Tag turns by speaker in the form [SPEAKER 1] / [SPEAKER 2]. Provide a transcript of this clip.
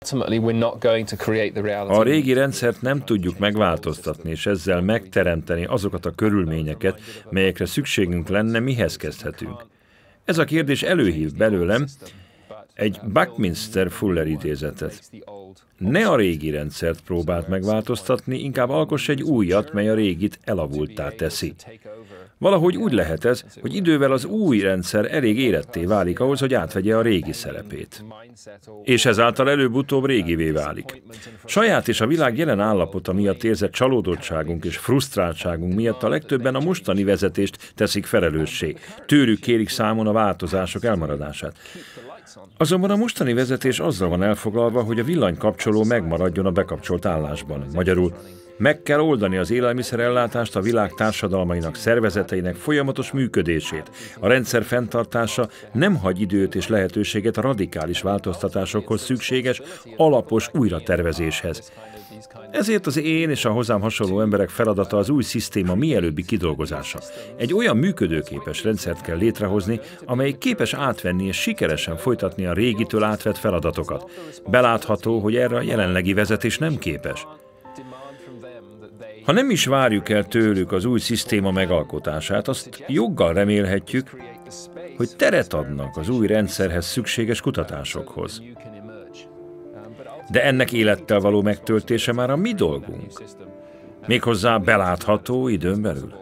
[SPEAKER 1] A régi rendszert nem tudjuk megváltoztatni, és ezzel megteremteni azokat a körülményeket, melyekre szükségünk lenne, mihez kezdhetünk. Ez a kérdés előhív belőlem egy Buckminster Fuller idézetet. Ne a régi rendszert próbáld megváltoztatni, inkább alkoss egy újat, mely a régit elavulttá teszi. Valahogy úgy lehet ez, hogy idővel az új rendszer elég éretté válik ahhoz, hogy átvegye a régi szerepét. És ezáltal előbb-utóbb régivé válik. Saját és a világ jelen állapota miatt érzett csalódottságunk és frusztráltságunk miatt a legtöbben a mostani vezetést teszik felelőssé. Tőlük kérik számon a változások elmaradását. Azonban a mostani vezetés azzal van elfoglalva, hogy a villanykapcsoló megmaradjon a bekapcsolt állásban. Magyarul meg kell oldani az élelmiszerellátást, a világ társadalmainak, szervezeteinek folyamatos működését. A rendszer fenntartása nem hagy időt és lehetőséget a radikális változtatásokhoz szükséges, alapos újratervezéshez. Ezért az én és a hozzám hasonló emberek feladata az új szisztéma mielőbbi kidolgozása. Egy olyan működőképes rendszert kell létrehozni, amely képes átvenni és sikeresen folytatni a régitől átvett feladatokat. Belátható, hogy erre a jelenlegi vezetés nem képes. Ha nem is várjuk el tőlük az új szisztéma megalkotását, azt joggal remélhetjük, hogy teret adnak az új rendszerhez szükséges kutatásokhoz. De ennek élettel való megtöltése már a mi dolgunk. Méghozzá belátható időn belül.